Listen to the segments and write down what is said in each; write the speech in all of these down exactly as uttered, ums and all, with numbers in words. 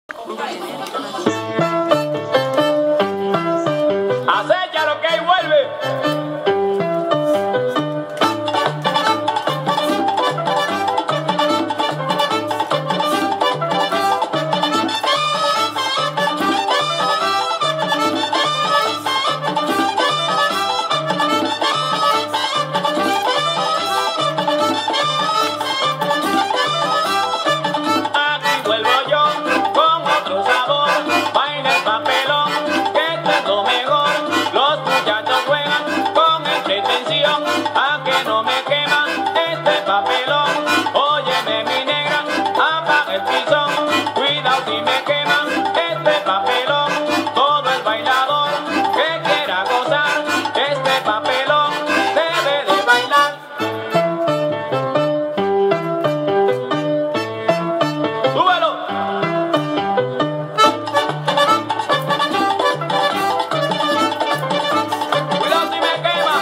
Acéchalo que ahí vuelve. A que no me quema este papelón. Óyeme mi negra, apaga el pisón. Cuidado si me quema este papelón. Todo el bailador que quiera gozar este papelón debe de bailar. ¡Súbelo! Cuidado si me quema.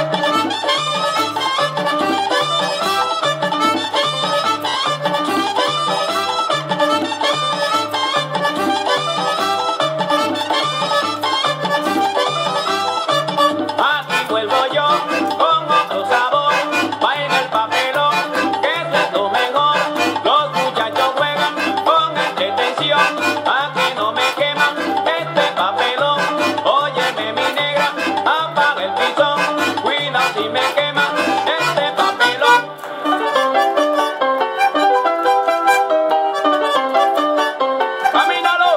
Vuelvo yo con otro sabor, baila el papelón, que eso es lo mejor. Los muchachos juegan con entretención, a que no me queman este papelón. Óyeme mi negra, apaga el pisón, cuidado si me quema este papelón. ¡Camínalo!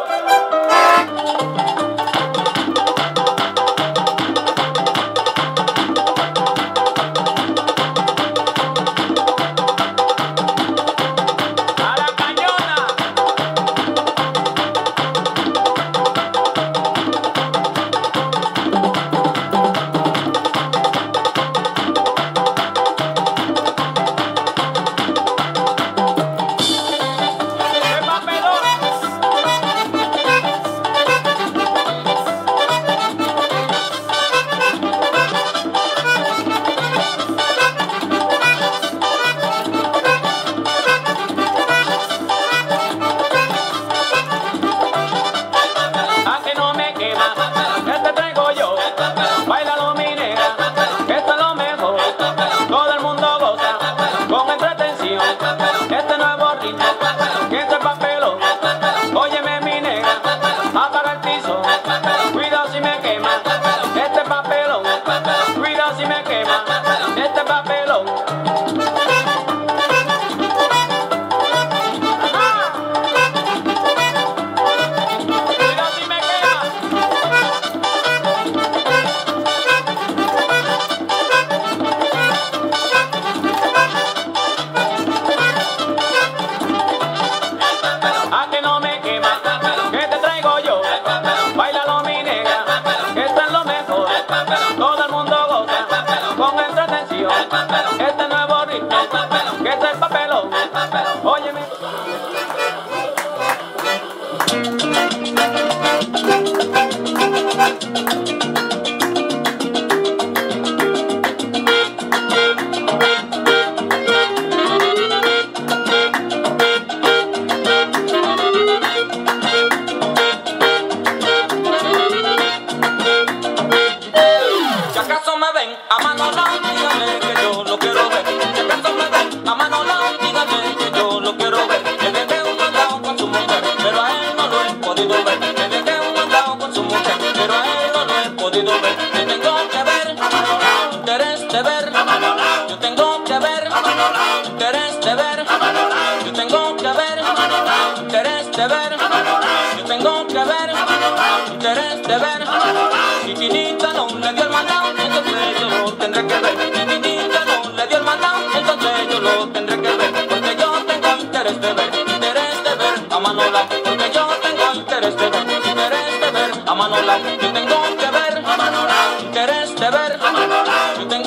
Este traigo yo, bailalo mi negra, esto es lo mejor, todo el mundo goza, con entretención, este nuevo ritmo, que este papelón, óyeme mi negra, apaga el piso, cuidado si me quema, este papelón, cuidado si me quema, este papelón. A que no me quema, que te traigo yo, bailalo mi negra, esto es lo mejor, todo el mundo goza, con entretención, este nuevo ritmo, que es el papelón, óyeme. A Manolo, dígame que yo lo quiero ver. Si acaso me ven, a Manolo, dígame que yo lo quiero ver. Le dejé un mandado con su mujer, pero a él no lo he podido ver. Le dejé un mandado con su mujer, pero a él no lo he podido ver. Yo tengo que ver, a Manolo, interés de ver, a Manolo. Yo tengo que ver, a Manolo, interés de ver, a Manolo. Yo tengo que ver, a Manolo, interés de ver, a Manolo. Yo tengo que ver, a Manolo, interés de ver, a Manolo. Si Chinita no le dio el mandado, entonces yo lo tendré que ver. Si Chinita no le dio el mandado, entonces yo lo tendré que ver. Porque yo tengo interés de ver, interés de ver a Manola. Porque yo tengo interés de ver, interés de ver a Manola. Yo tengo que ver a Manola, interés de ver a Manola. Yo tengo